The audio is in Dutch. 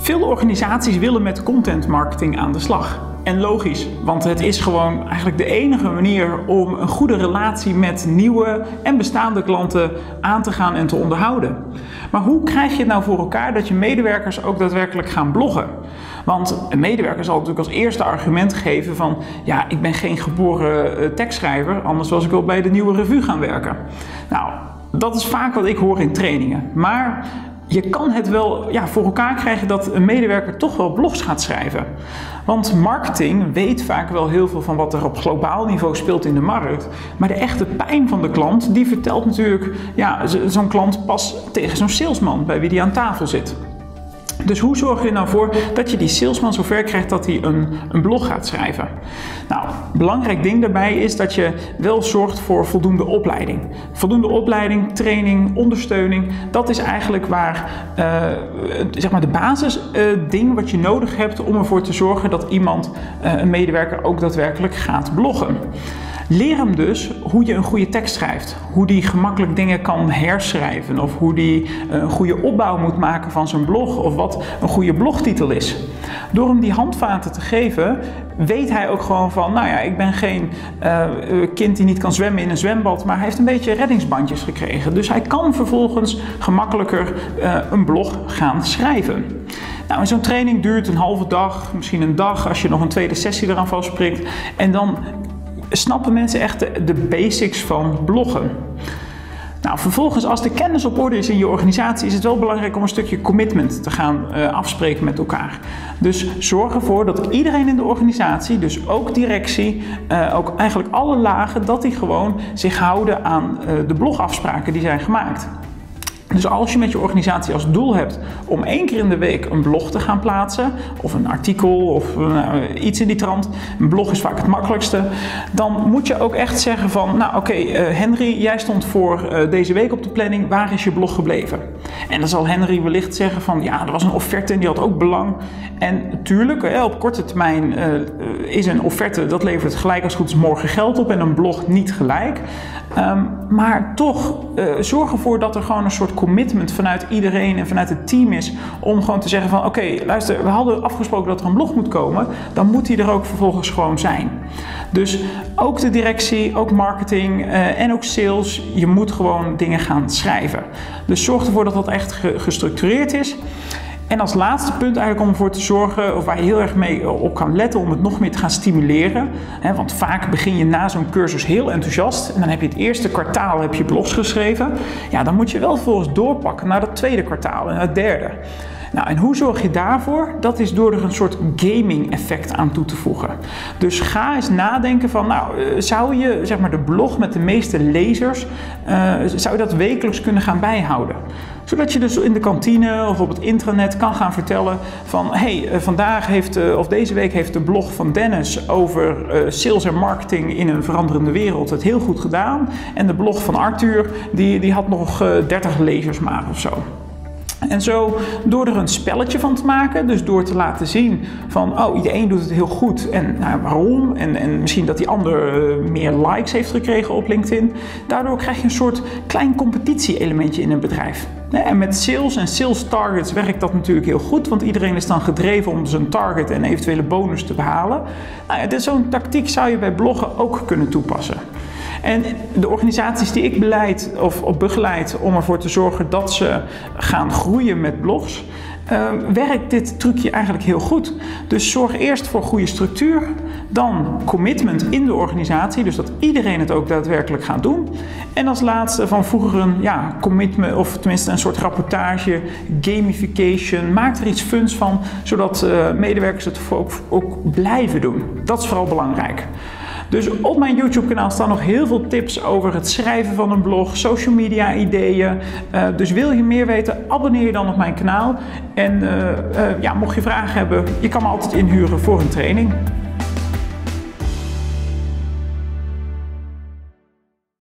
Veel organisaties willen met content marketing aan de slag. En logisch, want het is gewoon eigenlijk de enige manier om een goede relatie met nieuwe en bestaande klanten aan te gaan en te onderhouden. Maar hoe krijg je het nou voor elkaar dat je medewerkers ook daadwerkelijk gaan bloggen? Want een medewerker zal natuurlijk als eerste argument geven van ja, ik ben geen geboren tekstschrijver, anders was ik wel bij de Nieuwe Revue gaan werken. Nou, dat is vaak wat ik hoor in trainingen. Maar je kan het wel voor elkaar krijgen dat een medewerker toch wel blogs gaat schrijven. Want marketing weet vaak wel heel veel van wat er op globaal niveau speelt in de markt. Maar de echte pijn van de klant, die vertelt natuurlijk zo'n klant pas tegen zo'n salesman bij wie die aan tafel zit. Dus hoe zorg je er nou voor dat je die salesman zover krijgt dat hij een blog gaat schrijven? Nou, een belangrijk ding daarbij is dat je wel zorgt voor voldoende opleiding. Voldoende opleiding, training, ondersteuning, dat is eigenlijk waar de basisding wat je nodig hebt om ervoor te zorgen dat iemand, een medewerker, ook daadwerkelijk gaat bloggen. Leer hem dus hoe je een goede tekst schrijft, hoe die gemakkelijk dingen kan herschrijven of hoe die een goede opbouw moet maken van zijn blog of wat een goede blogtitel is. Door hem die handvaten te geven, weet hij ook gewoon van, nou ja, ik ben geen kind die niet kan zwemmen in een zwembad, maar hij heeft een beetje reddingsbandjes gekregen. Dus hij kan vervolgens gemakkelijker een blog gaan schrijven. Nou, zo'n training duurt een halve dag, misschien een dag als je nog een tweede sessie eraan vastprikt en dan snappen mensen echt de basics van bloggen. Nou, vervolgens, als de kennis op orde is in je organisatie, is het wel belangrijk om een stukje commitment te gaan afspreken met elkaar. Dus zorg ervoor dat iedereen in de organisatie, dus ook directie, ook eigenlijk alle lagen, dat die gewoon zich houden aan de blogafspraken die zijn gemaakt. Dus als je met je organisatie als doel hebt om 1 keer in de week een blog te gaan plaatsen, of een artikel of iets in die trant, een blog is vaak het makkelijkste, dan moet je ook echt zeggen van, nou oké, Henry, jij stond voor deze week op de planning, waar is je blog gebleven? En dan zal Henry wellicht zeggen van, ja, er was een offerte en die had ook belang. En natuurlijk, op korte termijn is een offerte, dat levert gelijk als goed is morgen geld op en een blog niet gelijk. Maar toch, zorg ervoor dat er gewoon een soort commitment vanuit iedereen en vanuit het team is om gewoon te zeggen van oké, luister, we hadden afgesproken dat er een blog moet komen, dan moet die er ook vervolgens gewoon zijn. Dus ook de directie, ook marketing en ook sales, je moet gewoon dingen gaan schrijven. Dus zorg ervoor dat dat echt gestructureerd is. En als laatste punt eigenlijk om ervoor te zorgen, of waar je heel erg mee op kan letten om het nog meer te gaan stimuleren. Want vaak begin je na zo'n cursus heel enthousiast en dan heb je het eerste kwartaal heb je blogs geschreven. Ja, dan moet je wel vervolgens doorpakken naar het tweede kwartaal en het derde. Nou, en hoe zorg je daarvoor? Dat is door er een soort gaming effect aan toe te voegen. Dus ga eens nadenken van, nou, zou je zeg maar de blog met de meeste lezers, zou je dat wekelijks kunnen gaan bijhouden? Zodat je dus in de kantine of op het intranet kan gaan vertellen van, hey, vandaag of deze week heeft de blog van Dennis over sales en marketing in een veranderende wereld het heel goed gedaan. En de blog van Arthur, die had nog 30 lezers maar of zo. En zo, door er een spelletje van te maken, dus door te laten zien van, oh, de een doet het heel goed en nou, waarom? En misschien dat die ander meer likes heeft gekregen op LinkedIn. Daardoor krijg je een soort klein competitie-elementje in een bedrijf. En met sales en sales targets werkt dat natuurlijk heel goed, want iedereen is dan gedreven om zijn target en eventuele bonus te behalen. Nou ja, zo'n tactiek zou je bij bloggen ook kunnen toepassen. En de organisaties die ik begeleid om ervoor te zorgen dat ze gaan groeien met blogs, werkt dit trucje eigenlijk heel goed. Dus zorg eerst voor goede structuur, dan commitment in de organisatie, dus dat iedereen het ook daadwerkelijk gaat doen. En als laatste van vroeger een commitment, of tenminste een soort rapportage, gamification, maak er iets funs van, zodat medewerkers het ook blijven doen. Dat is vooral belangrijk. Dus op mijn YouTube kanaal staan nog heel veel tips over het schrijven van een blog, social media ideeën. Dus wil je meer weten, abonneer je dan op mijn kanaal. En mocht je vragen hebben, je kan me altijd inhuren voor een training.